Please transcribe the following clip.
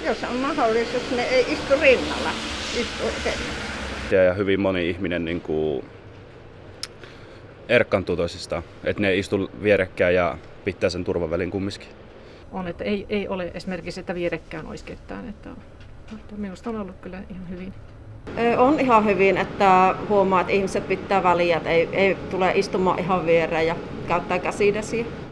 jos on mahdollisuus, ne ei istu rinnalla, istu eteenpäin. Ja hyvin moni ihminen niin kuin erkkaantuu toisistaan, että ne istuu vierekkäin ja pitää sen turvavälin kumminkin. On, että ei ole esimerkiksi, että vierekkään olisi ketään. Että minusta on ollut kyllä ihan hyvin. On ihan hyvin, että huomaa, että ihmiset pitää väliä, että ei tule istumaan ihan viereen ja käyttää käsidesiä.